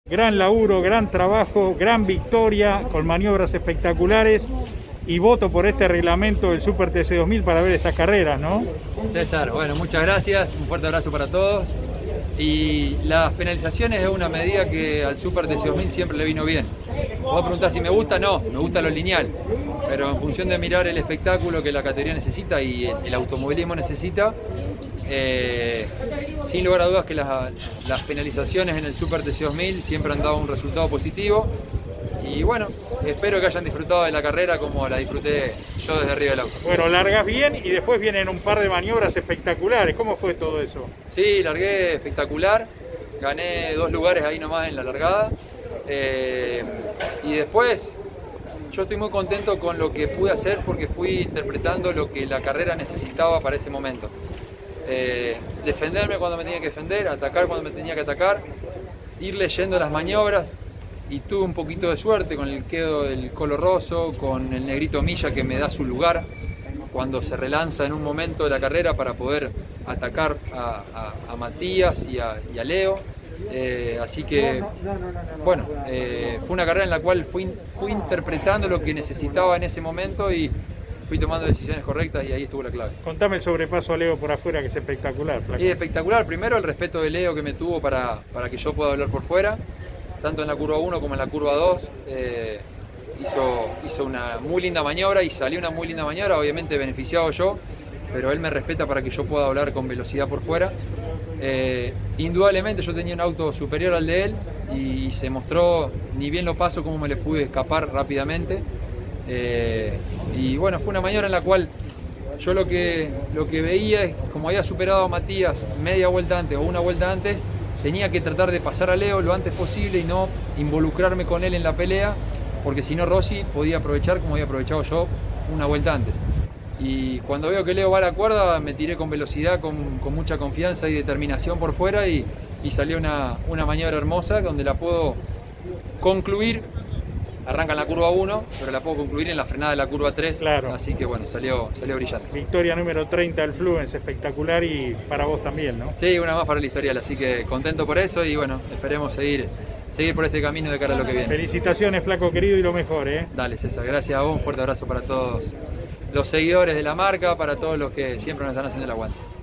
Gran laburo, gran trabajo, gran victoria, con maniobras espectaculares y voto por este reglamento del Super TC 2000 para ver estas carreras, ¿no? César, bueno, muchas gracias, un fuerte abrazo para todos. Y las penalizaciones es una medida que al Super TC 2000 siempre le vino bien. Vos preguntás si me gusta, no, me gusta lo lineal, pero en función de mirar el espectáculo que la categoría necesita y el automovilismo necesita, sin lugar a dudas que las penalizaciones en el Super TC 2000 siempre han dado un resultado positivo. Y bueno, espero que hayan disfrutado de la carrera como la disfruté yo desde arriba del auto. Bueno, largas bien y después vienen un par de maniobras espectaculares. ¿Cómo fue todo eso? Sí, largué espectacular. Gané 2 lugares ahí nomás en la largada. Y después yo estoy muy contento con lo que pude hacer porque fui interpretando lo que la carrera necesitaba para ese momento. Defenderme cuando me tenía que defender, atacar cuando me tenía que atacar, ir leyendo las maniobras. Y tuve un poquito de suerte con el quedo del Colo Rosso, con el negrito Milla que me da su lugar cuando se relanza en un momento de la carrera para poder atacar a Matías y a Leo. Así que, bueno, fue una carrera en la cual fui interpretando lo que necesitaba en ese momento y fui tomando decisiones correctas y ahí estuvo la clave. Contame el sobrepaso a Leo por afuera, que es espectacular, flaco. Es espectacular, primero el respeto de Leo que me tuvo para que yo pueda hablar por fuera. Tanto en la curva 1 como en la curva 2 hizo una muy linda maniobra y salió una muy linda maniobra, obviamente beneficiado yo, pero él me respeta para que yo pueda hablar con velocidad por fuera. Indudablemente yo tenía un auto superior al de él y se mostró, ni bien lo paso, cómo me le pude escapar rápidamente. Y bueno, fue una maniobra en la cual yo lo que veía es, como había superado a Matías media vuelta antes o una vuelta antes, tenía que tratar de pasar a Leo lo antes posible y no involucrarme con él en la pelea, porque si no Rossi podía aprovechar como había aprovechado yo una vuelta antes. Y cuando veo que Leo va a la cuerda, me tiré con velocidad, con mucha confianza y determinación por fuera y salió una maniobra hermosa donde la puedo concluir. Arranca en la curva 1, pero la puedo concluir en la frenada de la curva 3, claro. Así que bueno, salió brillante. Victoria número 30 del Fluence, espectacular y para vos también, ¿no? Sí, una más para el historial, así que contento por eso y bueno, esperemos seguir por este camino de cara a lo que viene. Felicitaciones, flaco querido, y lo mejor, ¿eh? Dale, César, gracias a vos, un fuerte abrazo para todos los seguidores de la marca, para todos los que siempre nos están haciendo el aguante.